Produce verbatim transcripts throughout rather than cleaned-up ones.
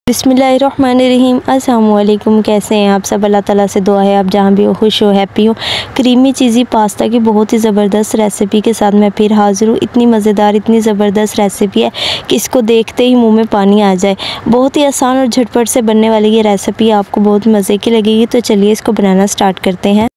बिस्मिल्लाहिर्रहमानिर्रहीम। अस्सलाम वालेकुम। कैसे हैं आप सब? अल्लाह ताला से दुआ है आप जहाँ भी हो खुश हो, हैप्पी हो। क्रीमी चीज़ी पास्ता की बहुत ही ज़बरदस्त रेसिपी के साथ मैं फिर हाज़िर हूँ। इतनी मज़ेदार, इतनी ज़बरदस्त रेसिपी है कि इसको देखते ही मुंह में पानी आ जाए। बहुत ही आसान और झटपट से बनने वाली ये रेसिपी आपको बहुत मज़े की लगेगी। तो चलिए इसको बनाना स्टार्ट करते हैं।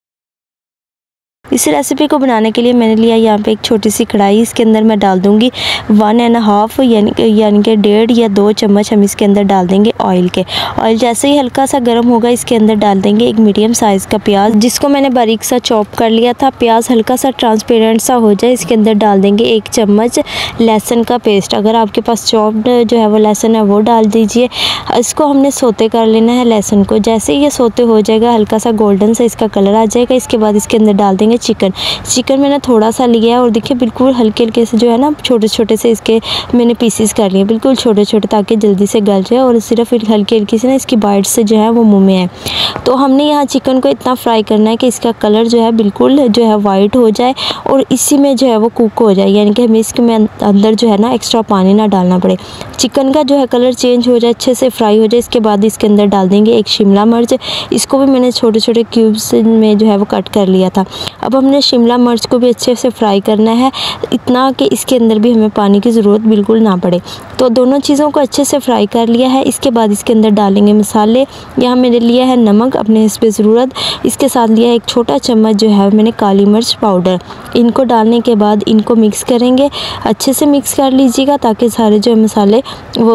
इस रेसिपी को बनाने के लिए मैंने लिया यहाँ पे एक छोटी सी कढ़ाई। इसके अंदर मैं डाल दूँगी वन एंड हाफ यानी यानी कि डेढ़ या दो चम्मच हम इसके अंदर डाल देंगे ऑयल के। ऑयल जैसे ही हल्का सा गर्म होगा इसके अंदर डाल देंगे एक मीडियम साइज़ का प्याज, जिसको मैंने बारीक सा चॉप कर लिया था। प्याज हल्का सा ट्रांसपेरेंट सा हो जाए इसके अंदर डाल देंगे एक चम्मच लहसुन का पेस्ट। अगर आपके पास चॉप्ड जो है वो लहसुन है वो डाल दीजिए। इसको हमने सोते कर लेना है लहसुन को। जैसे ही ये सोते हो जाएगा, हल्का सा गोल्डन सा इसका कलर आ जाएगा, इसके बाद इसके अंदर डाल देंगे चिकन। चिकन मैंने थोड़ा सा लिया है और देखिए बिल्कुल हल्के हल्के से जो है ना छोटे छोटे से इसके मैंने पीसेस कर लिए, बिल्कुल छोटे छोटे, ताकि जल्दी से गल जाए और सिर्फ हल्की हल्की से ना इसकी बाइट से जो है वो मुंह में है। तो हमने यहाँ चिकन को इतना फ्राई करना है कि इसका कलर जो है बिल्कुल जो है वाइट हो जाए और इसी में जो है वो कुक हो जाए, यानी कि हमें इसके अंदर जो है ना एक्स्ट्रा पानी ना डालना पड़े। चिकन का जो है कलर चेंज हो जाए, अच्छे से फ्राई हो जाए, इसके बाद इसके अंदर डाल देंगे एक शिमला मिर्च। इसको भी मैंने छोटे छोटे क्यूब्स में जो है वो कट कर लिया था। अब हमने शिमला मिर्च को भी अच्छे से फ्राई करना है, इतना कि इसके अंदर भी हमें पानी की ज़रूरत बिल्कुल ना पड़े। तो दोनों चीज़ों को अच्छे से फ्राई कर लिया है। इसके बाद इसके अंदर डालेंगे मसाले। यहाँ मैंने लिया है नमक अपने हिस्से ज़रूरत, इसके साथ लिया है एक छोटा चम्मच जो है मैंने काली मिर्च पाउडर। इनको डालने के बाद इनको मिक्स करेंगे, अच्छे से मिक्स कर लीजिएगा ताकि सारे जो मसाले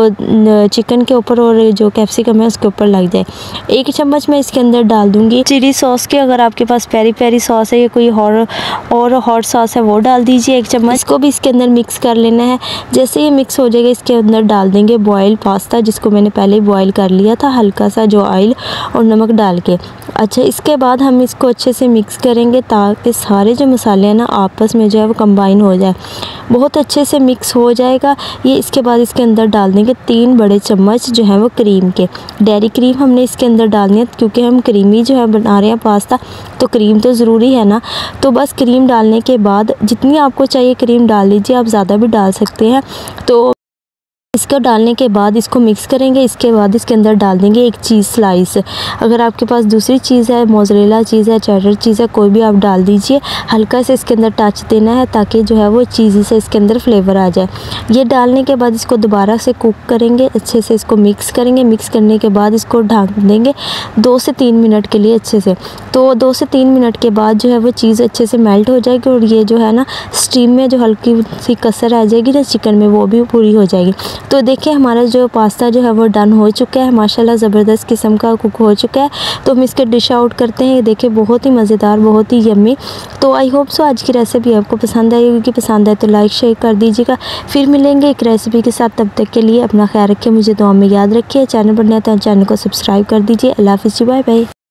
वो चिकन के ऊपर और जो कैप्सिकम है उसके ऊपर लग जाए। एक चम्मच मैं इसके अंदर डाल दूँगी चिली सॉस के। अगर आपके पास पेरी पेरी सॉस है या कोई और और हॉट सॉस है वो डाल दीजिए एक चम्मच। इसको भी इसके अंदर मिक्स कर लेना है। जैसे ये मिक्स हो जाएगा इसके अंदर डाल देंगे बॉयल पास्ता, जिसको मैंने पहले ही बॉयल कर लिया था हल्का सा जो ऑयल और नमक डाल के। अच्छा, इसके बाद हम इसको अच्छे से मिक्स करेंगे ताकि सारे जो मसाले हैं ना आपस में जो है वो कंबाइन हो जाए, बहुत अच्छे से मिक्स हो जाएगा ये। इसके बाद इसके अंदर डाल देंगे तीन बड़े चम्मच जो है वो क्रीम के। डेयरी क्रीम हमने इसके अंदर डालनी है क्योंकि हम क्रीमी जो है बना रहे हैं पास्ता, तो क्रीम तो ज़रूरी है ना। तो बस क्रीम डालने के बाद जितनी आपको चाहिए क्रीम डाल लीजिए, आप ज़्यादा भी डाल सकते हैं। तो इसको डालने के बाद इसको मिक्स करेंगे। इसके बाद इसके अंदर डाल देंगे एक चीज़ स्लाइस। अगर आपके पास दूसरी चीज़ है, मोज़रेला चीज़ है, चेडर चीज़ है, कोई भी आप डाल दीजिए। हल्का से इसके अंदर टच देना है ताकि जो है वो चीज़ी से इसके अंदर फ्लेवर आ जाए। ये डालने के बाद इसको दोबारा से कुक करेंगे, अच्छे से इसको मिक्स करेंगे। मिक्स करने के बाद इसको ढक देंगे दो से तीन मिनट के लिए अच्छे से। तो दो से तीन मिनट के बाद जो है वो चीज़ अच्छे से मेल्ट हो जाएगी और ये जो है ना स्टीम में जो हल्की सी कसर आ जाएगी ना चिकन में, वो भी पूरी हो जाएगी। तो देखिए हमारा जो पास्ता जो है वो डन हो चुका है, माशाल्लाह ज़बरदस्त किस्म का कुक हो चुका है। तो हम इसके डिश आउट करते हैं। ये देखिए बहुत ही मज़ेदार, बहुत ही यम्मी। तो आई होप सो आज की रेसिपी आपको पसंद आई होगी। पसंद आए तो लाइक शेयर कर दीजिएगा। फिर मिलेंगे एक रेसिपी के साथ, तब तक के लिए अपना ख्याल रखिए, मुझे दुआ में याद रखिए। चैनल पर नया तो चैनल को सब्सक्राइब कर दीजिए। अल्लाह हाफ़िज़, बाय बाय।